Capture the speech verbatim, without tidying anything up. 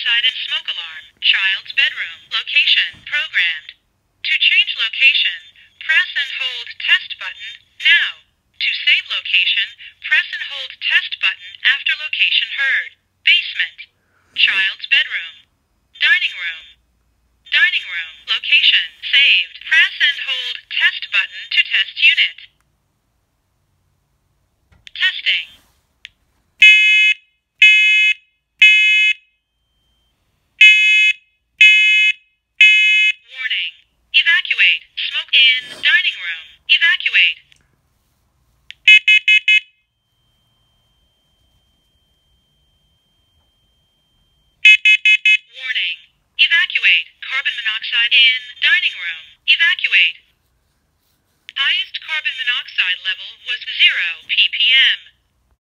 monoxide and smoke alarm. Child's bedroom. Location. Programmed. To change location, press and hold test button now. To save location, press and hold test button after location heard. Basement. Child's bedroom. Dining room. Dining room. Location. Saved. Press and hold test button to test unit. Testing. Warning. Evacuate. Smoke in dining room. Evacuate. Warning. Evacuate. Carbon monoxide in dining room. Evacuate. Highest carbon monoxide level was zero ppm.